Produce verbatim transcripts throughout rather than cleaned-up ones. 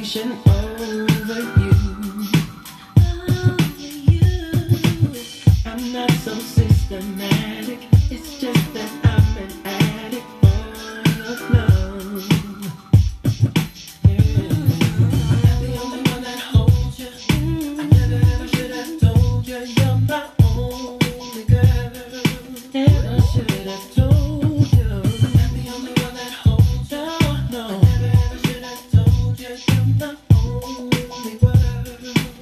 obsession over you. Over you. I'm not so systematic. It's just that I'm an addict for your love. Yeah. I'm the only one that holds you. I never ever should have told you you're my only girl. Never should have told you. I'm the only one that holds you. No, I never ever should have told you you're my only world.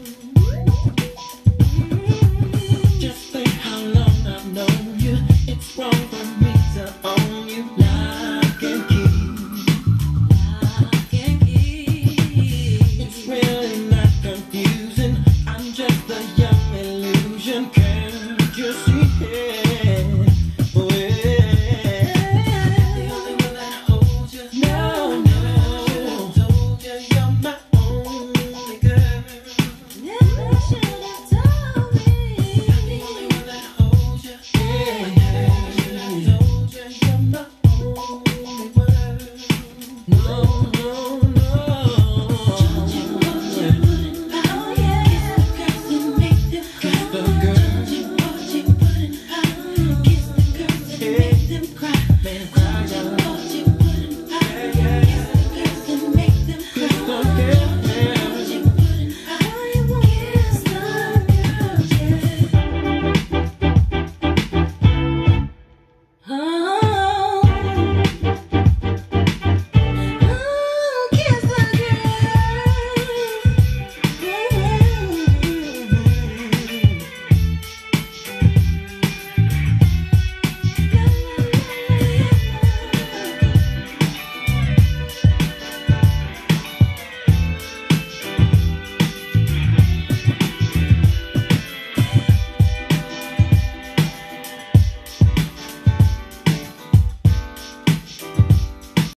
Just think how long I've known you. It's wrong for me to own you. Lock and key. Lock and key. It's really not confusing. I'm just a young illusion.